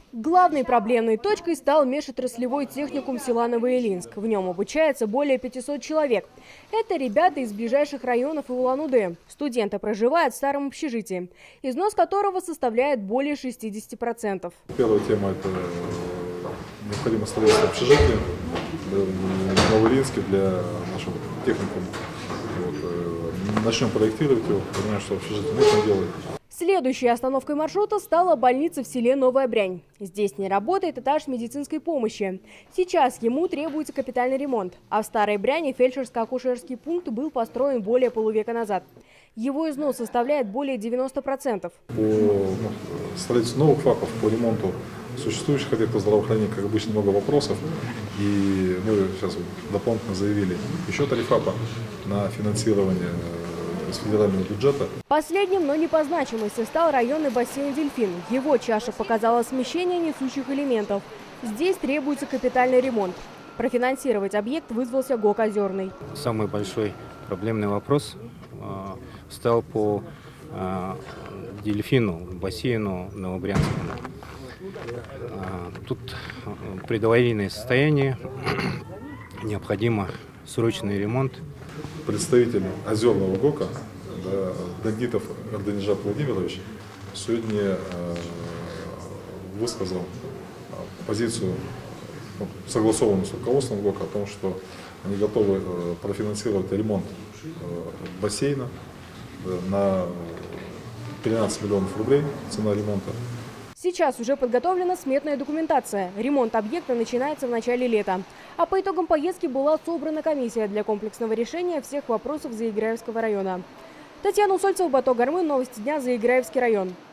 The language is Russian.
Главной проблемной точкой стал межотраслевой техникум села Новоильинск. В нем обучается более 500 человек. Это ребята из ближайших районов и Улан-Удэ. Студенты проживают в старом общежитии, износ которого составляет более 60%. Первая тема – это необходимо строительство общежития в Новоильинске для нашего техникума. Начнем проектировать его, понимаем, что общежитие нужно делать. Следующей остановкой маршрута стала больница в селе Новая Брянь. Здесь не работает этаж медицинской помощи. Сейчас ему требуется капитальный ремонт. А в Старой Бряне фельдшерско-акушерский пункт был построен более полувека назад. Его износ составляет более 90%. По строительству новых ФАПов, по ремонту существующих объектов здравоохранения, как обычно, много вопросов. И мы сейчас дополнительно заявили еще 3 ФАПа на финансирование из федерального бюджета. Последним, но не по значимости, стал районный бассейн «Дельфин». Его чаша показала смещение несущих элементов. Здесь требуется капитальный ремонт. Профинансировать объект вызвался ГОК «Озерный». Самый большой проблемный вопрос стал по «Дельфину», бассейну Новобрянскому. Тут предаварийное состояние, необходимо срочный ремонт. Представитель Озерного ГОКа, Дандитов Арданижат Владимирович, сегодня высказал позицию, согласованную с руководством ГОКа, о том, что они готовы профинансировать ремонт бассейна на 13 миллионов рублей, цена ремонта. Сейчас уже подготовлена сметная документация. Ремонт объекта начинается в начале лета. А по итогам поездки была собрана комиссия для комплексного решения всех вопросов Заиграевского района. Татьяна Усольцева, Бато Гармын, новости дня, Заиграевский район.